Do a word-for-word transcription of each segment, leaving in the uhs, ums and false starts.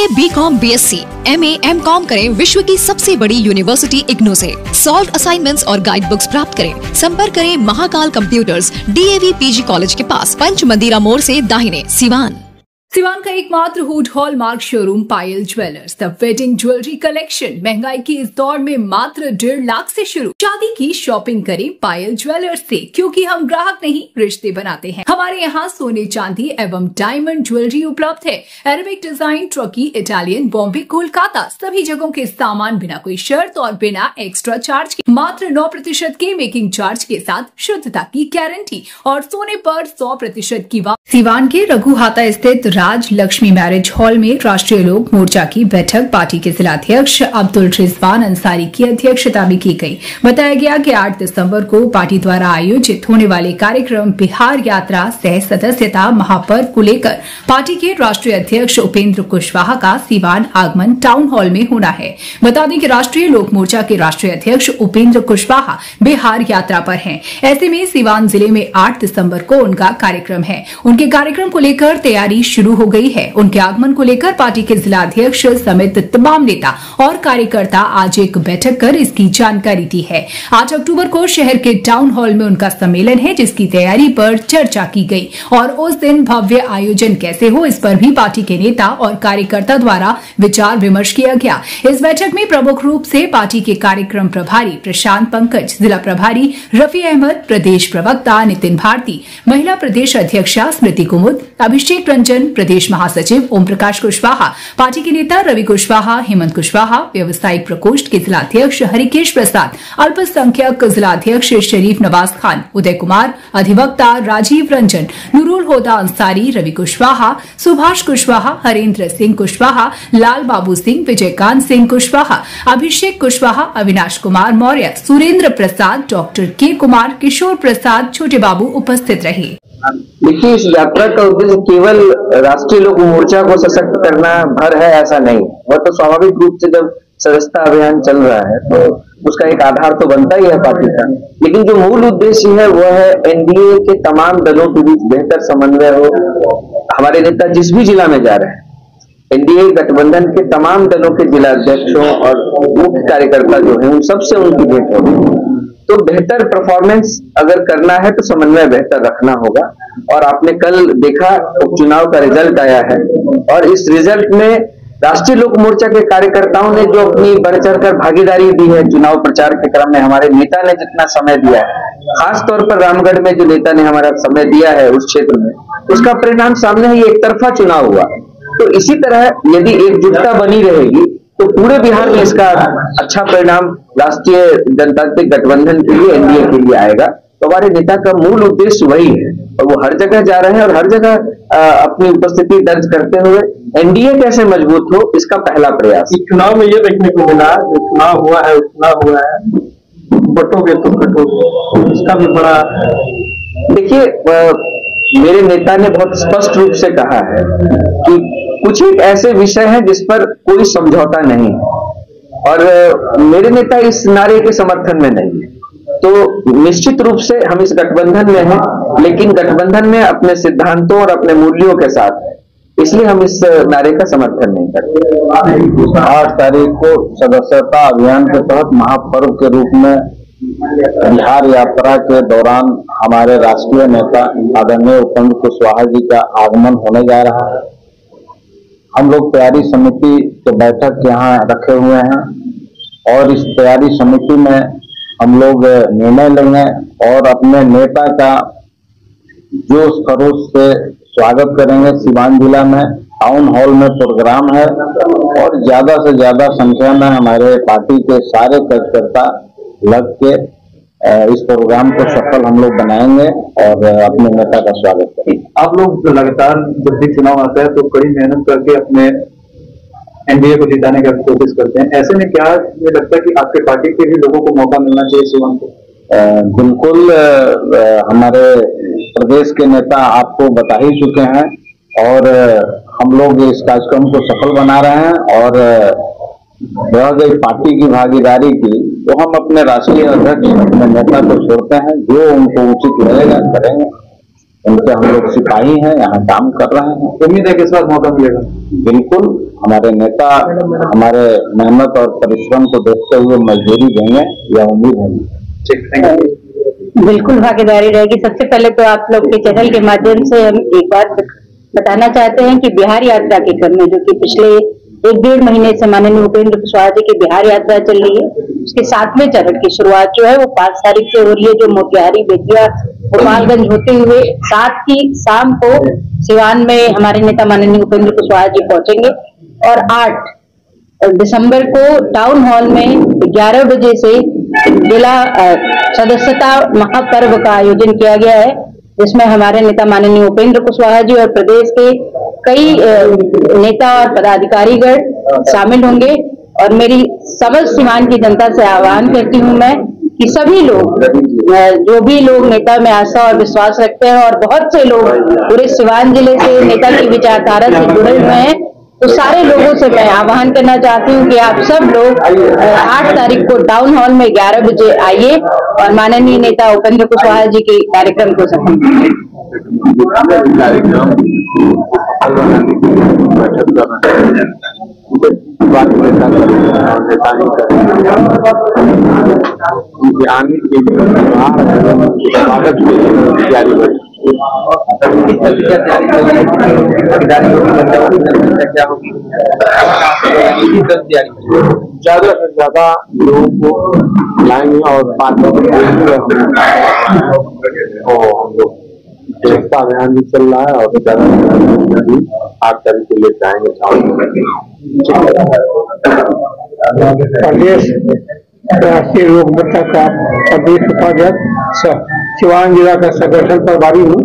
B com B S C M A M com करें विश्व की सबसे बड़ी यूनिवर्सिटी इग्नू से। सॉल्व असाइनमेंट्स और गाइड बुक्स प्राप्त करें। संपर्क करें Mahakal computers, D A V P G college के पास, पंच मंदिरा मोड़ से दाहिने, सिवान। सिवान का एकमात्र हुड hallmark showroom Payal jewellers, the wedding jewellery collection. महंगाई की इस दौर में मात्र डेढ़ लाख से शुरू। शादी की शॉपिंग करें पायल ज्वेलर्स से, क्योंकि हम ग्राहक नहीं रिश्ते बनाते हैं। हमारे यहाँ सोने चांदी एवं डायमंड ज्वेलरी उपलब्ध है। Arabic design, Turkey, Italian, Bombay, Kolkata, सभी जगहों के सामान बिना कोई शर्त और बिना एक्स्ट्रा चार्ज के, मात्र नौ प्रतिशत के मेकिंग चार्ज के साथ शुद्धता की गारंटी और सोने पर सौ प्रतिशत की वापसी। सिवान के रघुहाता स्थित राज लक्ष्मी मैरिज हॉल में राष्ट्रीय लोक मोर्चा की बैठक पार्टी के जिलाध्यक्ष अब्दुल रिजवान अंसारी की अध्यक्षता में की गई। बताया गया कि आठ दिसंबर को पार्टी द्वारा आयोजित होने वाले कार्यक्रम बिहार यात्रा सह सदस्यता महापर्व को लेकर पार्टी के राष्ट्रीय अध्यक्ष उपेंद्र कुशवाहा का सिवान आगमन टाउन हॉल में होना है। बता दें कि राष्ट्रीय लोक मोर्चा के राष्ट्रीय अध्यक्ष उपेंद्र कुशवाहा बिहार यात्रा पर हैं। ऐसे में सिवान जिले में आठ दिसंबर को उनका कार्यक्रम है। उनके कार्यक्रम को लेकर तैयारी शुरू हो गई है। उनके आगमन को लेकर पार्टी के जिलाध्यक्ष समेत तमाम नेता और कार्यकर्ता आज एक बैठक कर इसकी जानकारी दी है। आठ अक्टूबर को शहर के टाउन हॉल में उनका सम्मेलन है, जिसकी तैयारी पर चर्चा की गई और उस दिन भव्य आयोजन कैसे हो, इस पर भी पार्टी के नेता और कार्यकर्ता द्वारा विचार विमर्श किया गया। इस बैठक में प्रमुख रूप से पार्टी के कार्यक्रम प्रभारी प्रशांत पंकज, जिला प्रभारी रफी अहमद, प्रदेश प्रवक्ता नितिन भारती, महिला प्रदेश अध्यक्षा स्मृति कुमुद, अभिषेक रंजन, प्रदेश महासचिव ओम प्रकाश कुशवाहा, पार्टी के नेता रवि कुशवाहा, हेमंत कुशवाहा, व्यवसायिक प्रकोष्ठ के जिलाध्यक्ष हरिकेश प्रसाद, अल्पसंख्यक जिलाध्यक्ष शरीफ नवाज खान, उदय कुमार, अधिवक्ता राजीव रंजन, नूरुल होदा अंसारी, रवि कुशवाहा, सुभाष कुशवाहा, हरेंद्र सिंह कुशवाहा, लाल बाबू सिंह, विजयकांत सिंह कुशवाहा, अभिषेक कुशवाहा, अविनाश कुमार मौर्य, सुरेंद्र प्रसाद, डॉक्टर के कुमार, किशोर प्रसाद, छोटे बाबू उपस्थित रहे। देखिए, इस यात्रा का उद्देश्य केवल राष्ट्रीय लोक मोर्चा को सशक्त करना भर है, ऐसा नहीं। वह तो स्वाभाविक रूप से जब सदस्यता अभियान चल रहा है तो उसका एक आधार तो बनता ही है पार्टी का, लेकिन जो मूल उद्देश्य है वह है एनडीए के तमाम दलों के बीच बेहतर समन्वय हो। हमारे नेता जिस भी जिला में जा रहे हैं, एनडीए गठबंधन के तमाम दलों के जिला अध्यक्षों और मुख्य कार्यकर्ता जो है उन सबसे उनकी भेंट होगी। तो बेहतर परफॉर्मेंस अगर करना है तो समन्वय बेहतर रखना होगा। और आपने कल देखा उपचुनाव का रिजल्ट आया है और इस रिजल्ट में राष्ट्रीय लोक मोर्चा के कार्यकर्ताओं ने जो अपनी बढ़ चढ़कर भागीदारी दी है चुनाव प्रचार के क्रम में, हमारे नेता ने जितना समय दिया है, खास तौर पर रामगढ़ में जो नेता ने हमारा समय दिया है उस क्षेत्र में, उसका परिणाम सामने ही एक तरफा चुनाव हुआ। तो इसी तरह यदि एकजुटता बनी रहेगी तो पूरे बिहार में इसका अच्छा परिणाम राष्ट्रीय जनतांत्रिक गठबंधन के लिए, एनडीए के लिए आएगा। तो हमारे नेता का मूल उद्देश्य वही है और वो हर जगह जा रहे हैं और हर जगह अपनी उपस्थिति दर्ज करते हुए एनडीए कैसे मजबूत हो, इसका पहला प्रयास। चुनाव में ये देखने को मिला, जो चुनाव हुआ है चुनाव हुआ है बटोगे तो कटोगे, इसका भी बड़ा। देखिए, मेरे नेता ने बहुत स्पष्ट रूप से कहा है कि कुछ एक ऐसे विषय हैं जिस पर कोई समझौता नहीं है और मेरे नेता इस नारे के समर्थन में नहीं है। तो निश्चित रूप से हम इस गठबंधन में हैं, लेकिन गठबंधन में अपने सिद्धांतों और अपने मूल्यों के साथ है, इसलिए हम इस नारे का समर्थन नहीं करते। आठ तारीख को सदस्यता अभियान के तहत महापर्व के रूप में बिहार यात्रा के दौरान हमारे राष्ट्रीय नेता आदरणीय उपेंद्र कुशवाहा जी का आगमन होने जा रहा है। हम लोग तैयारी समिति के बैठक यहाँ रखे हुए हैं और इस तैयारी समिति में हम लोग निर्णय लेंगे और अपने नेता का जोश खरोश से स्वागत करेंगे। सिवान जिला में टाउन हॉल में प्रोग्राम है और ज्यादा से ज्यादा संख्या में हमारे पार्टी के सारे कार्यकर्ता लग के इस प्रोग्राम को सफल हम लोग बनाएंगे और अपने नेता का स्वागत करेंगे। आप लोग लगातार जब भी चुनाव आता है तो कड़ी मेहनत करके अपने एनडीए को जिताने का कोशिश करते हैं, ऐसे में क्या ये लगता है कि आपके पार्टी के भी लोगों को मौका मिलना चाहिए सिवान को? बिल्कुल, हमारे प्रदेश के नेता आपको बता ही चुके हैं और हम लोग इस कार्यक्रम को सफल बना रहे हैं और रह गई पार्टी की भागीदारी की तो हम अपने राष्ट्रीय अध्यक्ष अपने नेता को छोड़ते हैं, जो उनको उचित लगेगा करेंगे। उनके हम लोग सिपाही हैं, यहाँ काम कर रहे हैं। उम्मीद है कि इस बार मौका मिलेगा। बिल्कुल, हमारे नेता हमारे मेहनत और परिश्रम को देखते हुए मजदूरी देंगे, यह उम्मीद है। ठीक, थैंक यू। बिल्कुल भागीदारी रहेगी। सबसे पहले तो आप लोग के चैनल के माध्यम से हम एक बात बताना चाहते हैं कि बिहार यात्रा के क्रम में, जो कि पिछले एक डेढ़ महीने से माननीय उपेंद्र कुशवाहा जी की बिहार यात्रा चल रही है, उसके सातवें चरण की शुरुआत जो है वो पांच तारीख से हो रही है, जो मोतिहारी, बेतिया, गोपालगंज होते हुए सात की शाम को सिवान में हमारे नेता माननीय उपेंद्र कुशवाहा जी पहुंचेंगे और आठ दिसंबर को टाउन हॉल में ग्यारह बजे से जिला सदस्यता महापर्व का आयोजन किया गया है, जिसमें हमारे नेता माननीय उपेंद्र कुशवाहा जी और प्रदेश के कई नेता और पदाधिकारीगण शामिल होंगे। और मेरी समस्त सिवान की जनता से आह्वान करती हूं मैं कि सभी लोग, जो भी लोग नेता में आस्था और विश्वास रखते हैं, और बहुत से लोग पूरे सिवान जिले से नेता की विचारधारा से जुड़े हुए हैं, तो सारे लोगों से मैं आह्वान करना चाहती हूँ कि आप सब लोग आठ तारीख को टाउन हॉल में ग्यारह बजे आइए और माननीय नेता उपेंद्र कुशवाहा जी के कार्यक्रम को सफल करें। ज्यादा से ज्यादा लोगों को लाएंगे और बाद में हम लोग स्वच्छता अभियान भी चल रहा है और ज्यादा आठ तारीख को ले जाएंगे। प्रदेश राष्ट्रीय लोक मोर्चा का प्रदेश उपाध्यक्ष, सिवान जिला का संगठन प्रभारी हूँ।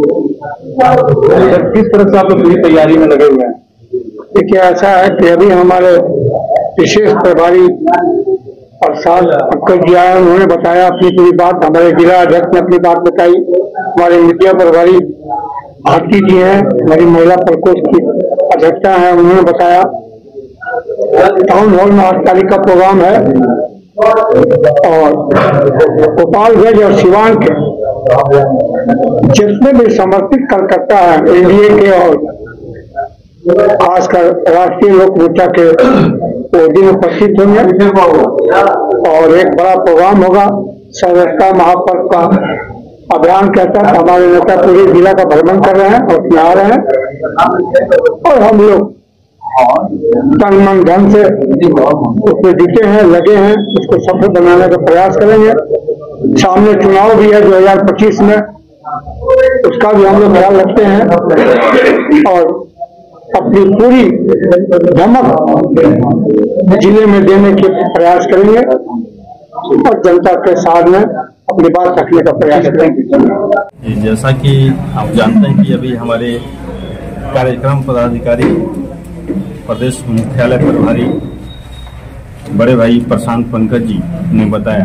किस तरह से आप लोग पूरी तैयारी में लगे हुए हैं? देखिए, ऐसा है कि अभी हमारे विशेष प्रभारी प्रसाद पंकज जी आए, उन्होंने बताया अपनी पूरी बात। हमारे जिला अध्यक्ष ने अपनी बात बताई। हमारे मीडिया प्रभारी भारती जी हैं, हमारी महिला प्रकोष्ठ की अध्यक्षा हैं, उन्होंने बताया। टाउन हॉल में आठ तारीख का प्रोग्राम है और गोपालगंज और सिवान के जितने भी समर्पित कार्यकर्ता है एनडीए के और खासकर राष्ट्रीय लोक मोर्चा के, वो दिन उपस्थित होंगे और एक बड़ा प्रोग्राम होगा। सदस्यता महापर्व का अभियान के तहत हमारे नेता पूरे जिला का भ्रमण कर रहे हैं और उसमें आ रहे हैं और हम लोग तन मन धन से उसमें जुटे हैं, लगे हैं, उसको सफल बनाने का प्रयास करेंगे। सामने चुनाव भी है दो हजार पच्चीस में, उसका भी हम लोग ख्याल रखते हैं और अपनी पूरी धमक जिले में देने के प्रयास करेंगे और जनता के सामने अपनी बात रखने का प्रयास करेंगे। जैसा कि आप जानते हैं कि अभी हमारे कार्यक्रम पदाधिकारी, प्रदेश मुख्यालय प्रभारी बड़े भाई प्रशांत पंकज जी ने बताया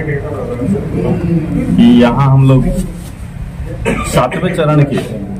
कि यहाँ हम लोग सातवें चरण के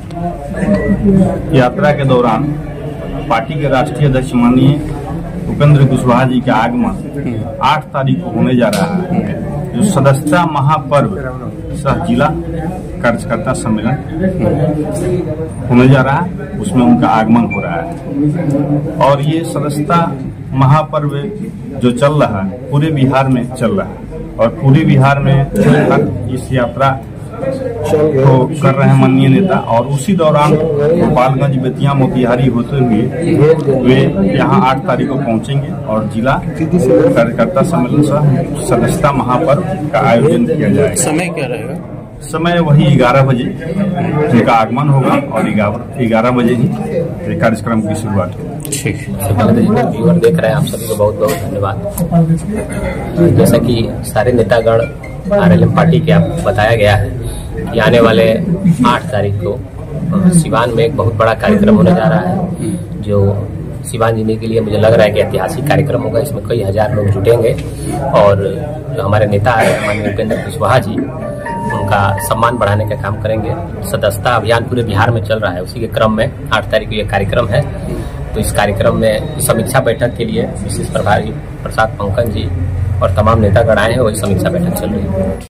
यात्रा के दौरान पार्टी के राष्ट्रीय अध्यक्ष माननीय उपेंद्र कुशवाहा जी का आगमन आठ तारीख को होने जा रहा है, जो सदस्यता महापर्व सह जिला कार्यकर्ता सम्मेलन होने जा रहा है, उसमें उनका आगमन हो रहा है। और ये सदस्यता महापर्व जो चल रहा है पूरे बिहार में चल रहा है और पूरे बिहार में इस यात्रा को कर रहे हैं माननीय नेता। और उसी दौरान गोपालगंज, बेतिया, मोतिहारी होते हुए वे यहाँ आठ तारीख को पहुंचेंगे और जिला कार्यकर्ता सम्मेलन सह सदस्यता महापर्व का आयोजन किया जाएगा। समय क्या रहेगा? समय वही ग्यारह बजे उनका आगमन होगा और ग्यारह बजे ही कार्यक्रम की शुरुआत होगी। ठीक व्यूअर देख रहे हैं, आप सभी को बहुत बहुत धन्यवाद। जैसा कि सारे नेतागण आरएलएम पार्टी के आप बताया गया है कि आने वाले आठ तारीख को सिवान में एक बहुत बड़ा कार्यक्रम होने जा रहा है, जो सिवान जिले के लिए मुझे लग रहा है कि ऐतिहासिक कार्यक्रम होगा। इसमें कई हजार लोग जुटेंगे और जो हमारे नेता है माननीय उपेंद्र कुशवाहा जी, उनका सम्मान बढ़ाने का काम करेंगे। सदस्यता अभियान पूरे बिहार में चल रहा है, उसी के क्रम में आठ तारीख को यह कार्यक्रम है। तो इस कार्यक्रम में समीक्षा बैठक के लिए विशेष प्रभारी प्रसाद पंकज जी और तमाम नेतागण आए हैं, वही समीक्षा बैठक चल रही है।